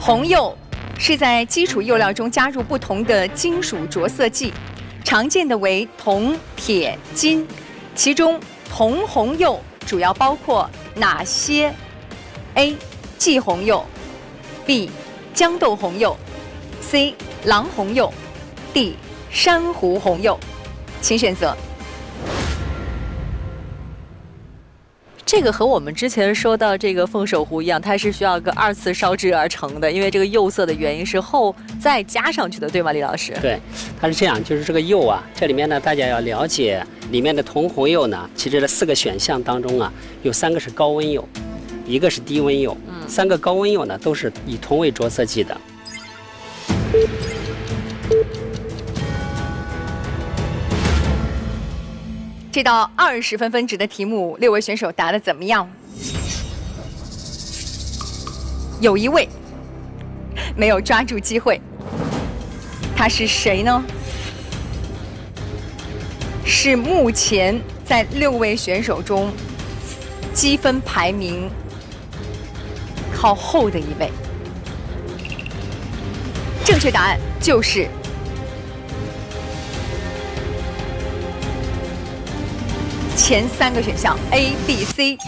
红釉是在基础釉料中加入不同的金属着色剂，常见的为铜、铁、金，其中铜红釉主要包括哪些 ？A. 霁红釉 B. 豇豆红釉 C. 狼红釉 D. 珊瑚红釉，请选择。 这个和我们之前说到这个凤首壶一样，它是需要个2次烧制而成的，因为这个釉色的原因是后再加上去的，对吗，李老师？ 对，它是这样，就是这个釉啊，这里面呢，大家要了解里面的铜红釉呢，其实这4个选项当中啊，有3个是高温釉，1个是低温釉，3个高温釉呢都是以铜为着色剂的。 这道20分分值的题目，6位选手答得怎么样？有一位没有抓住机会，他是谁呢？是目前在6位选手中积分排名靠后的一位。正确答案就是前3个选项 A、B、C。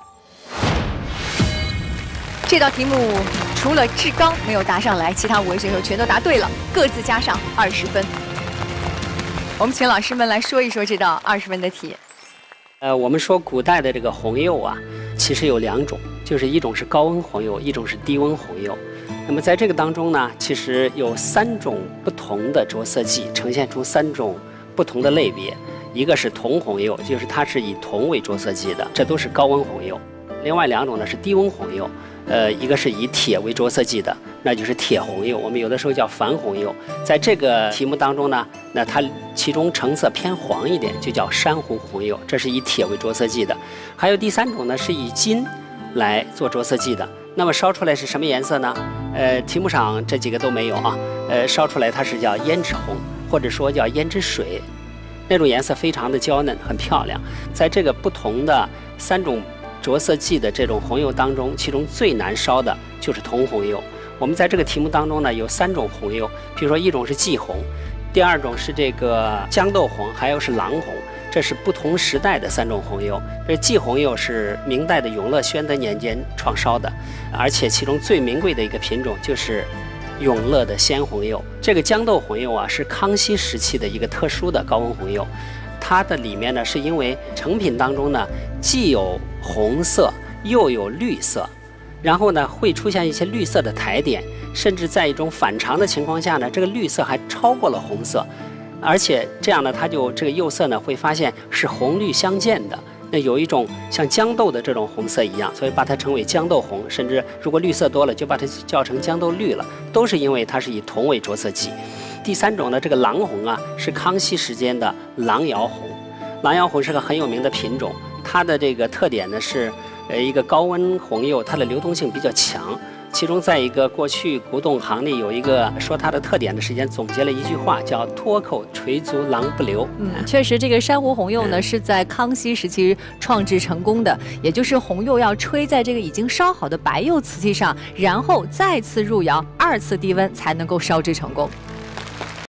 这道题目除了志刚没有答上来，其他5位选手全都答对了，各自加上20分。我们请老师们来说一说这道20分的题。 我们说古代的这个红釉啊，其实有2种，就是一种是高温红釉，一种是低温红釉。那么在这个当中呢，其实有3种不同的着色剂，呈现出3种不同的类别。一个是铜红釉，就是它是以铜为着色剂的，这都是高温红釉。另外2种呢是低温红釉，一个是以铁为着色剂的，那就是铁红釉，我们有的时候叫矾红釉。在这个题目当中呢，那它其中成色偏黄一点，就叫珊瑚红釉，这是以铁为着色剂的。还有第3种呢是以金来做着色剂的，那么烧出来是什么颜色呢？题目上这几个都没有啊，烧出来它是叫胭脂红，或者说叫胭脂水。那种颜色非常的娇嫩，很漂亮。在这个不同的3种着色剂的这种红釉当中，其中最难烧的就是铜红釉。我们在这个题目当中呢，有3种红釉，比如说一种是霁红，第2种是这个豇豆红，还有是狼红，这是不同时代的3种红釉。这霁红釉是明代的永乐、宣德年间创烧的，而且其中最名贵的一个品种就是永乐的鲜红釉。这个豇豆红釉啊，是康熙时期的一个特殊的高温红釉，它的里面呢，是因为成品当中呢，既有红色又有绿色，然后呢会出现一些绿色的苔点，甚至在一种反常的情况下呢，这个绿色还超过了红色，而且这样呢，它就这个釉色呢，会发现是红绿相间的。那有一种像豇豆的这种红色一样，所以把它称为豇豆红，甚至如果绿色多了，就把它叫成豇豆绿了，都是因为它是以铜为着色剂。第3种呢，这个狼红啊，是康熙时间的狼窑红。狼窑红是个很有名的品种，它的这个特点呢是，一个高温红釉，它的流动性比较强。其中在一个过去古董行里有一个说它的特点的时间总结了一句话，叫脱口垂足狼不留。 确实这个珊瑚红釉呢是在康熙时期创制成功的，也就是红釉要吹在这个已经烧好的白釉瓷器上，然后再次入窑，2次低温才能够烧制成功。